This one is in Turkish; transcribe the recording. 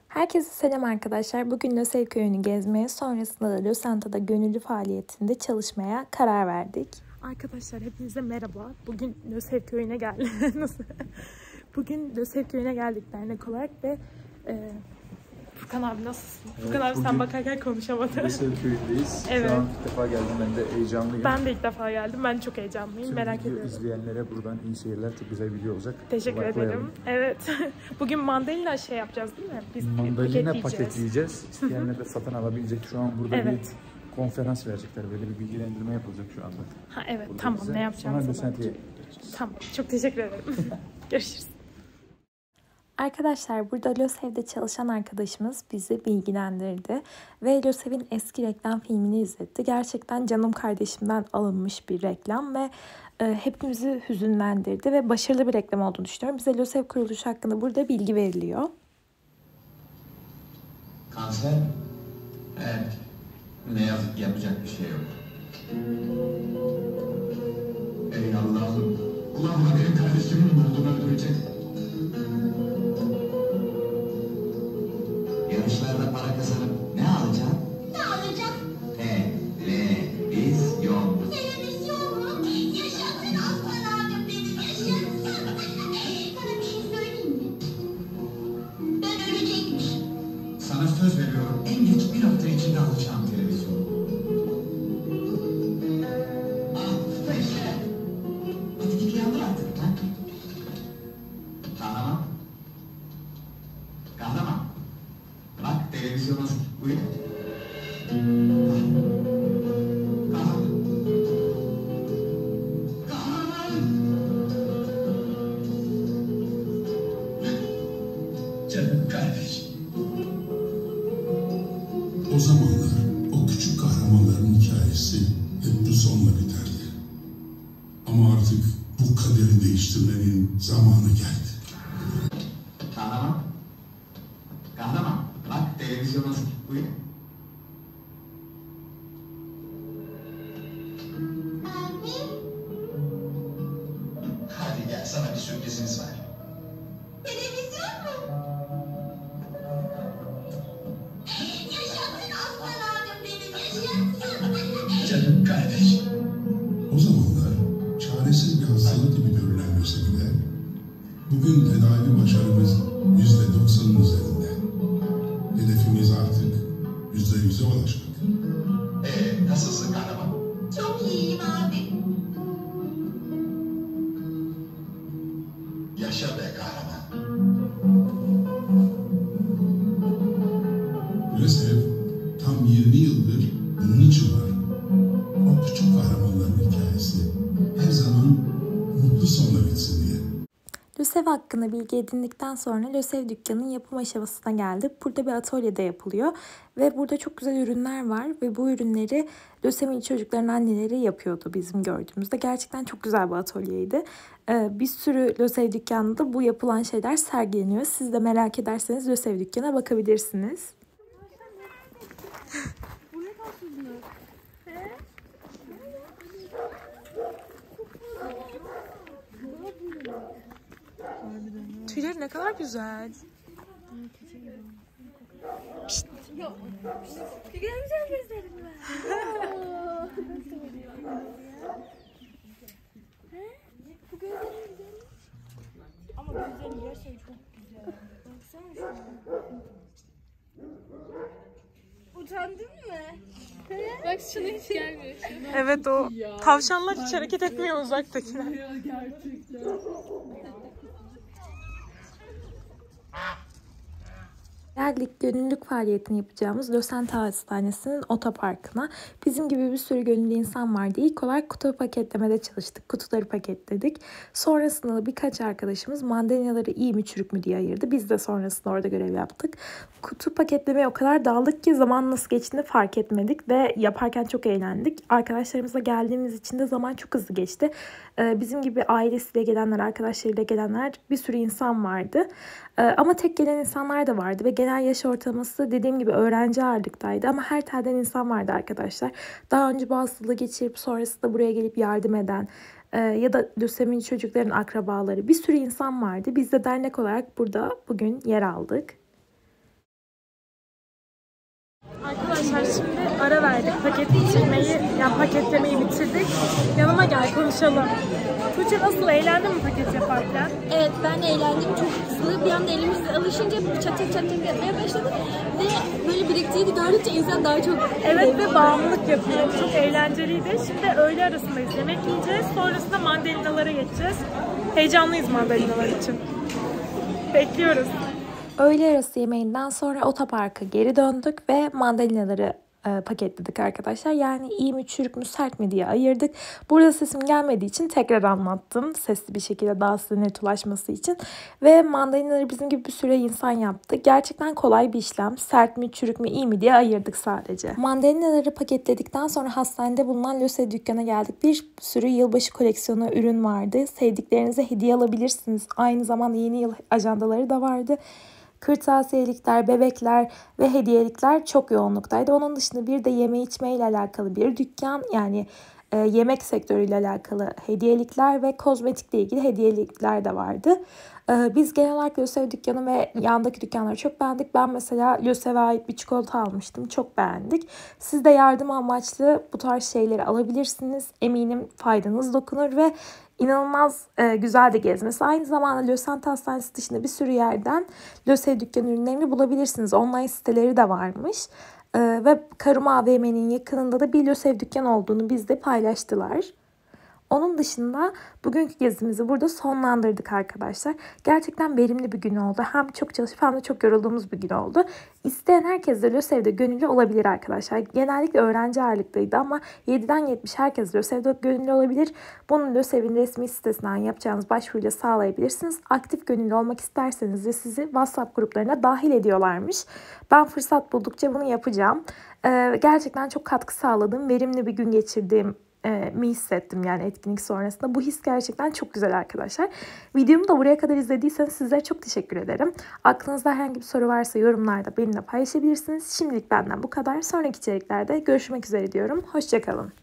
Herkese selam arkadaşlar. Bugün LÖSEV köyünü gezmeye, sonrasında da LÖSENTA'da gönüllü faaliyetinde çalışmaya karar verdik. Arkadaşlar hepinize merhaba. Bugün LÖSEV köyüne geldik. Bugün LÖSEV köyüne geldik dernek olarak ve Furkan abi nasılsın? Evet, Furkan abi sen bakarken konuşamadın. LÖSEV köyündeyiz. Evet. Şu an ilk defa geldim, ben de heyecanlıyım. Ben de ilk defa geldim. Ben çok heyecanlıyım. Tüm merak ediyorum. İzleyenlere buradan iyi seyirler. Çok güzel video olacak. Teşekkür ederim. Evet. Bugün mandalina yapacağız değil mi? Biz mandalina paketleyeceğiz. İsteyenler de satın alabilecek. Şu an burada bir konferans verecekler. Böyle bir bilgilendirme yapılacak şu anda. Ha evet, burada tamam bize. Ne yapacağımızı. Tamam. Çok teşekkür ederim. Görüşürüz. Arkadaşlar burada LÖSEV'de çalışan arkadaşımız bizi bilgilendirdi ve LÖSEV'in eski reklam filmini izletti. Gerçekten canım kardeşimden alınmış bir reklam ve hepimizi hüzünlendirdi ve başarılı bir reklam olduğunu düşünüyorum. Bize LÖSEV kuruluşu hakkında burada bilgi veriliyor. Kanser? Evet. Ne yazık ki yapacak bir şey yok. Ey Allah'ım! Ulan bu benim kardeşimin olduğunu öldürecek. Yarışlarda para kazanıp ne alacağım? Ne alacağım? Televizyon. Televizyon mu? Yaşasın aslan abim benim, yaşasın. Sana bir şey söyleyeyim mi? Ben ölecekmişim. Sana söz veriyorum, en geç bir hafta içinde alacağım televizyonu. Ah işte. Hadi git yandır artık lan. Kahraman. Kahraman. Bak televizyon hazır. Buyur. Kahraman. Kahraman. Canım kardeşim. O zamanlar o küçük kahramanların hikayesi hep bu sonla biterdi. Ama artık bu kaderi değiştirmenin zamanı geldi. Kahraman. Kahraman. Bak televizyon hazır. Buyur. Anne, Hadi gel, sana bir sürprizimiz var. televizyon mu? Yaşasın aslan abim benim, yaşasın. Canım kardeşim. O zamanlar çaresiz bir hastalık gibi görülen LÖSEV'de bugün tedavi başarımız %90'ın üzerinde. Hedefimiz artık %100'e ulaşmak. Nasılsın kahraman? Çok iyiyim abi. Yaşa be kahraman. LÖSEV tam 20 yıldır bunun için var. O küçük kahramanların hikayesi her zaman mutlu sonla bitsin diye. LÖSEV hakkında bilgi edindikten sonra LÖSEV dükkanının yapım aşamasına geldi. Burada bir atölyede yapılıyor ve burada çok güzel ürünler var ve bu ürünleri lösemili çocukların anneleri yapıyordu bizim gördüğümüzde. Gerçekten çok güzel bir atölyeydi. Bir sürü LÖSEV dükkanında bu yapılan şeyler sergileniyor. Siz de merak ederseniz LÖSEV dükkana bakabilirsiniz. Tüyleri ne kadar güzel. Pişt. Güzel gözlerim var. Bu gözlerim güzel. Ama gözlerim gerçekten çok güzel. Baksana şuna. Utandın mı? Bak şuna hiç gelmiyor. Evet, o tavşanlar hiç hareket etmiyor uzaktakiler. Gerçekten. Geldik gönüllülük faaliyetini yapacağımız LÖSENTA Hastanesi'nin otoparkına. Bizim gibi bir sürü gönüllü insan vardı. İlk olarak kutu paketlemede çalıştık. Kutuları paketledik. Sonrasında da birkaç arkadaşımız mandalinaları iyi mi çürük mü diye ayırdı. Biz de sonrasında orada görev yaptık. Kutu paketlemeye o kadar daldık ki zaman nasıl geçtiğini fark etmedik ve yaparken çok eğlendik. Arkadaşlarımızla geldiğimiz için de zaman çok hızlı geçti. Bizim gibi ailesiyle gelenler, arkadaşlarıyla gelenler bir sürü insan vardı. Ama tek gelen insanlar da vardı ve genel yaş ortalaması dediğim gibi öğrenci ağırlıktaydı ama her telden insan vardı arkadaşlar. Daha önce bu hastalığı geçirip sonrasında buraya gelip yardım eden ya da lösemili çocukların akrabaları bir sürü insan vardı. Biz de dernek olarak burada bugün yer aldık. Arkadaşlar şimdi ara verdik. Paketlemeyi bitirdik. Yanıma gel konuşalım. Tuğçe nasıl? Eğlendin mi paket yaparken? Evet, ben eğlendim. Çok hızlı. Bir anda elimizle alışınca çat yapmaya başladık. Ve böyle biriktiğini gördükçe insan daha çok... Evet ve bağımlılık yapıyor. Çok eğlenceliydi. Şimdi öğle arasındayız. Yemek yiyeceğiz. Sonrasında mandalinalara geçeceğiz. Heyecanlıyız mandalinalar için. Bekliyoruz. Öğle arası yemeğinden sonra otoparka geri döndük ve mandalinaları paketledik arkadaşlar. Yani iyi mi, çürük mü, sert mi diye ayırdık. Burada sesim gelmediği için tekrar anlattım. Sesli bir şekilde daha size net ulaşması için. Ve mandalinaları bizim gibi bir sürü insan yaptı. Gerçekten kolay bir işlem. Sert mi, çürük mü, iyi mi diye ayırdık sadece. Mandalinaları paketledikten sonra hastanede bulunan Löse dükkana geldik. Bir sürü yılbaşı koleksiyonu ürün vardı. Sevdiklerinize hediye alabilirsiniz. Aynı zamanda yeni yıl ajandaları da vardı. Kırtasiyelikler, bebekler ve hediyelikler çok yoğunluktaydı. Onun dışında bir de yeme içme ile alakalı bir dükkan, yani yemek sektörüyle alakalı hediyelikler ve kozmetikle ilgili hediyelikler de vardı. Biz genel olarak Lösev dükkanı ve yandaki dükkanları çok beğendik. Ben mesela Lösev'e ait bir çikolata almıştım. Çok beğendik. Siz de yardım amaçlı bu tarz şeyleri alabilirsiniz. Eminim faydanız dokunur ve İnanılmaz güzel de gezmesi. Aynı zamanda Lösent Hastanesi dışında bir sürü yerden Lösev dükkan ürünlerini bulabilirsiniz. Online siteleri de varmış. Ve Karım AVM'nin yakınında da bir Lösev dükkan olduğunu bizde paylaştılar. Onun dışında bugünkü gezimizi burada sonlandırdık arkadaşlar. Gerçekten verimli bir gün oldu. Hem çok çalışıp hem de çok yorulduğumuz bir gün oldu. İsteyen herkes de Lösev'de gönüllü olabilir arkadaşlar. Genellikle öğrenci ağırlıklıydı ama 7'den 70 herkes Lösev'de gönüllü olabilir. Bunu Lösev'in resmi sitesinden yapacağınız başvuruyla sağlayabilirsiniz. Aktif gönüllü olmak isterseniz de sizi WhatsApp gruplarına dahil ediyorlarmış. Ben fırsat buldukça bunu yapacağım. Gerçekten çok katkı sağladığım, verimli bir gün geçirdiğim mi hissettim yani etkinlik sonrasında. Bu his gerçekten çok güzel arkadaşlar. Videomu da buraya kadar izlediyseniz sizlere çok teşekkür ederim. Aklınızda herhangi bir soru varsa yorumlarda benimle paylaşabilirsiniz. Şimdilik benden bu kadar. Sonraki içeriklerde görüşmek üzere diyorum. Hoşça kalın.